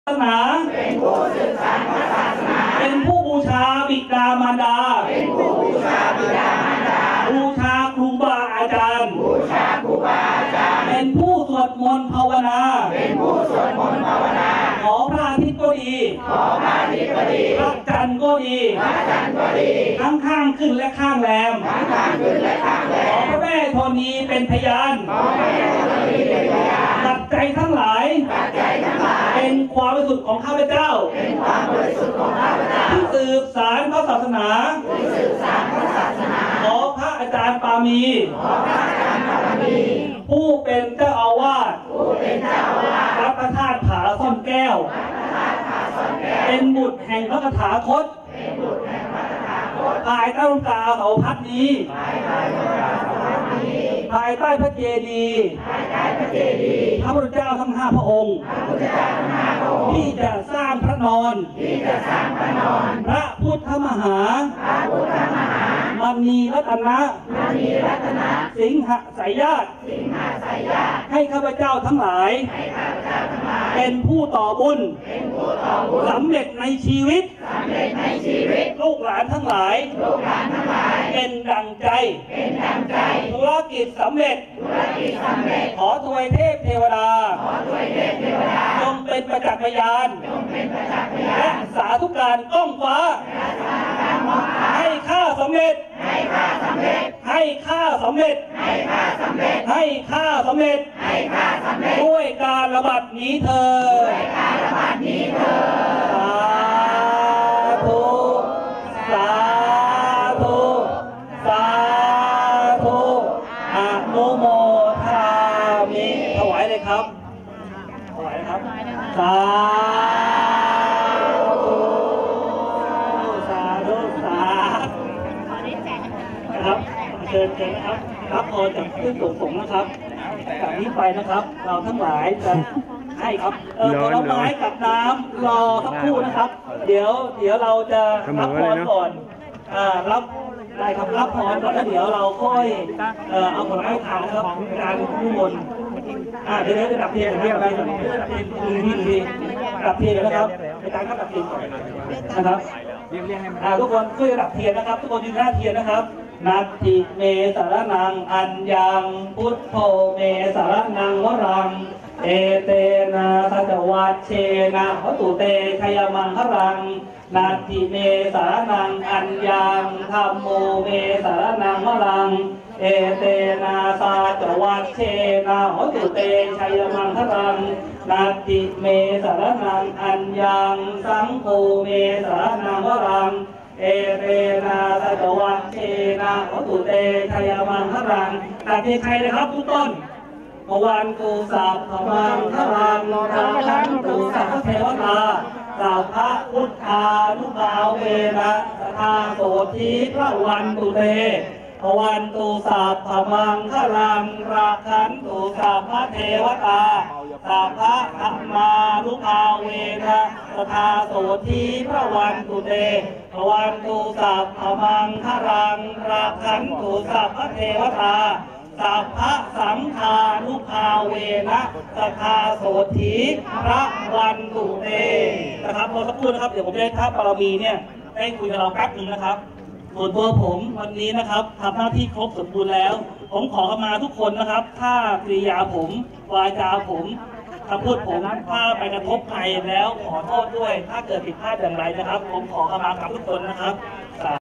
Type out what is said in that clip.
ศาสนาเป็นผู้สืบสานพระศาสนาเป็นผู้บูชาบิดามารดาเป็นผู้บูชาบิดามารดาบูชาครูบาอาจารย์บูชาครูบาอาจารย์เป็นผู้สวดมนต์ภาวนาเป็นผู้สวดมนต์ภาวนาขอพระอาทิตย์ก็ดีขอพระอาทิตย์ก็ดีพระจันทร์ก็ดีพระจันทร์ก็ดีทั้งข้างขึ้นและข้างแรมทั้งข้างขึ้นและข้างแรมขอพระแม่ธรณีเป็นพยานขอพระแม่ธรณีเป็นพยานปัจจัยทั้งหลายปัจจัยทั้งหลายเป็นความบริสุทธิ์ของข้าพเจ้าเป็นความบริสุทธิ์ของข้าพเจ้าที่สืบสานพระศาสนาที่สืบสานพระศาสนาขอพระอาจารย์ปามีขอพระอาจารย์ปามีผู้เป็นเจ้าอาวาสผู้เป็นเจ้าอาวาสวัดพระธาตุผาซ่อนแก้วเป็นบุตรแห่งพระคาถาคตภายใต้ร่มกาเสาพัดนี้ภายใต้พระเจดีย์พระพุทธเจ้าทั้ง5 พระองค์ที่จะสร้างพระนอนพระพุทธมหามณีรัตนะสิงหสายญาติให้ข้าพเจ้าทั้งหลายเป็นผู้ต่อบุญสำเร็จในชีวิตลูกหลานทั้งหลายเป็นดังใจธุรกิจสำเร็จขอถวายเทพเทวดาจงเป็นประจักษ์พยานและสาธุการก้องฟ้าให้ข้าสำเร็จให้ข้าสำเร็จให้ข้าสำเร็จให้ข้าสำเร็จด้วยการระบาดนี้เถิดสาธุสาธุสาธุอนุโมทามิถวายเลยครับถวายครับสาธุสาธุสาธุนะครับเชิญนะครับรับพรจากผู้สงฆ์นะครับจากนี้ไปนะครับเราทั้งหลายจะให้ครับผลไม้กับน้ำรอสักครู่นะครับเดี๋ยวเราจะรับพรก่อนรับได้ครับรับพรก่อนแล้วเดี๋ยวเราค่อยเอาผลไม้ทานนะครับการนิมนต์เดี๋ยวจะดับเทียนอะไรดับเทียนดับเทียนนะครับในการดับเทียนนะครับทุกคนช่วยดับเทียนนะครับทุกคนยืนหน้าเทียนนะครับนัตถิเมสารนังอัญญังพุทโธเมสารนังวรังเอเตนะสัจวัชเชนะหตุเตชยมังครังนัตถิเมสารนังอัญญังธัมโมเมสารนังวรังเอเตนะสัจวัชเชนะหตุเตชยมังครังนัตถิเมสารนังอัญญังสังโฆเมสารนังวรังเอเรนาสัจวัชเชนะหตุเตชยมังครังตัดเทชัยนะครับทุกต้นภวันตุสัพพมังคลังราคันตุสัพพเทวตาสัพพะพุทธานุภาเวนะสทาโสธีพระวันตุเตภวันตุสัพพมังคลังราคันตุสัพพเทวตาสัพพะธรรมานุภาเวนะสทาโสธีพระวันตุเตภวันตุสัพพมังคลังราคันตุสัพพเทวตาสัพพะสังฆานุภาเวนะสทาโสธีพระวันตุเตนะครับพอสักครู่นะครับเดี๋ยวผมจะให้ท่านปรมีเนี่ยได้คุยกับเราแป๊บนึงนะครับส่วนตัวผมวันนี้นะครับทำหน้าที่ครบสมบูรณ์แล้วผมขอเข้ามาทุกคนนะครับถ้ากริยาผมวาจาผมคำพูดผมถ้าไปกระทบใครแล้วขอโทษด้วยถ้าเกิดผิดพลาดอย่างไรนะครับผมขอเข้ามากับทุกคนนะครับ